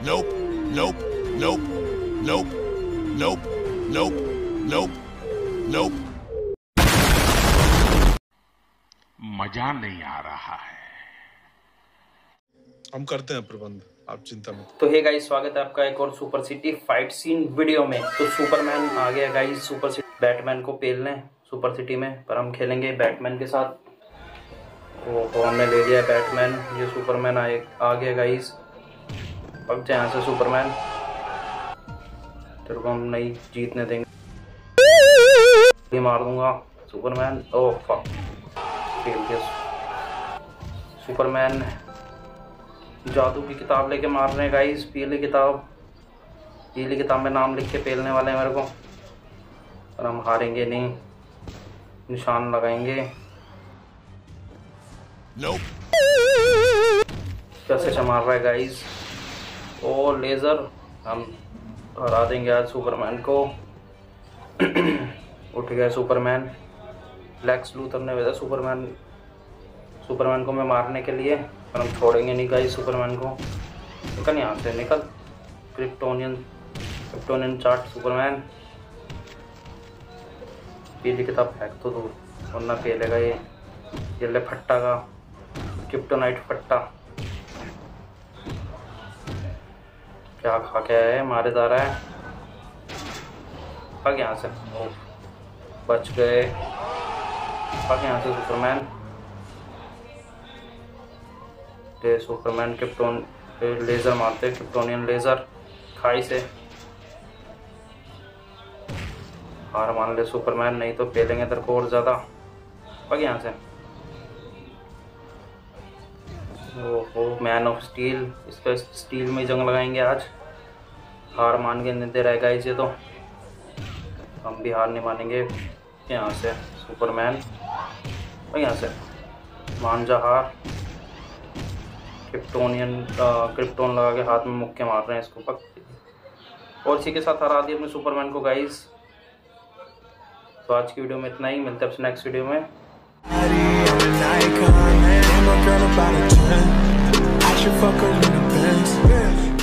Nope, nope, nope, nope, nope, nope, nope, nope. मजा नहीं आ रहा है। हम करते हैं प्रबंध, आप चिंता मत। तो हे गाइस, स्वागत है आपका एक और super city fight scene video में। तो सुपरमैन आ गया गाइस, सुपर सिटी बैटमैन को पेलने सुपर सिटी में, पर हम खेलेंगे बैटमैन के साथ। तो हमने ले लिया बैटमैन, ये सुपरमैन आ गया गाइस। अब यहाँ से सुपरमैन, तेरे को हम नहीं जीतने देंगे, मार दूंगा सुपरमैन। ओह फक, खेल गया सुपरमैन। जादू की किताब लेके मार रहे हैं गाइस, पीली किताब में नाम लिख के पेलने वाले हैं मेरे को, और हम हारेंगे नहीं, निशान लगाएंगे। कैसे चमार रहा है गाइस, ओ लेजर, हम हरा देंगे आज सुपरमैन को। उठ गया सुपरमैन। लेक्स लूथर ने भेजा सुपरमैन को मैं मारने के लिए, पर हम छोड़ेंगे नहीं गाइस सुपरमैन को। निकल यहाँ से, निकल। क्रिप्टोनियन चार्ट सुपरमैन, पीली किताब फेंक तो दूर, वरना फेलेगा ये ले फट्टा का क्रिप्टोनाइट फट्टा। क्या खा के आया है, मारे जा रहा है। भाग यहाँ से, बच गए। भाग यहाँ से सुपरमैन। सुपरमैन क्रिप्टोन लेजर मारते, क्रिप्टोनियन लेजर खाई से। हार मान ले सुपरमैन, नहीं तो पेलेंगे तेरे को और ज्यादा। भाग यहाँ से। ओहो, मैन ऑफ स्टील, इसका स्टील में जंग लगाएंगे आज। हार मान के नहीं दे रहेगा इसे, तो हम भी हार नहीं मानेंगे। यहाँ से सुपरमैन, भाग यहाँ से, मान जा हार। क्रिप्टोन लगा के हाथ में मुक्के मार रहे हैं इसको, पक। और इसी के साथ हरा दिया अपने सुपरमैन को गाइस। तो आज की वीडियो में इतना ही, मिलते हैं नेक्स्ट वीडियो में।